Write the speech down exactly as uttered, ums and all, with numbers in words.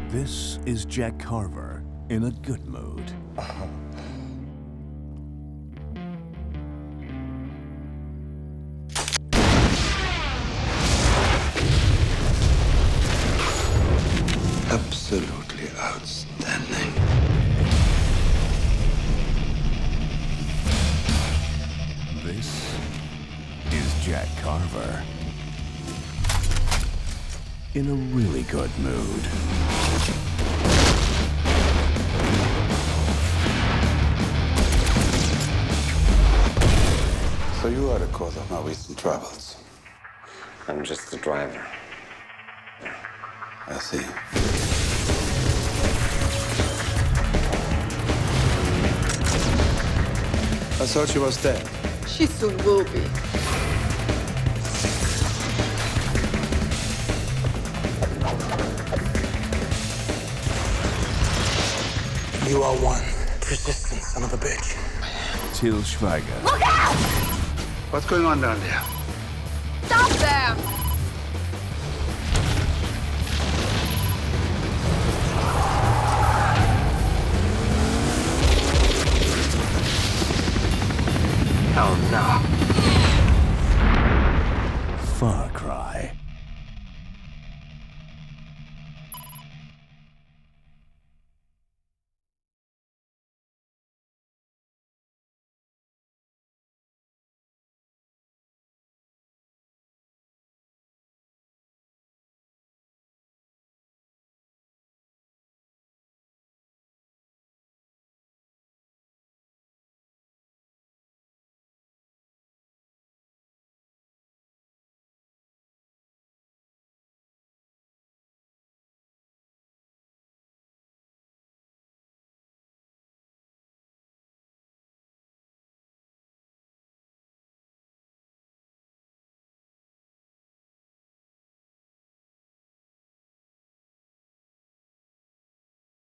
This is Jack Carver in a good mood. Absolutely outstanding. This is Jack Carver in a really good mood. So you are the cause of my recent troubles. I'm just the driver. I see. I thought she was dead. She soon will be. You are one persistent son of a bitch. Till Schweiger. Look out! What's going on down there? Stop them! Oh no. Fun.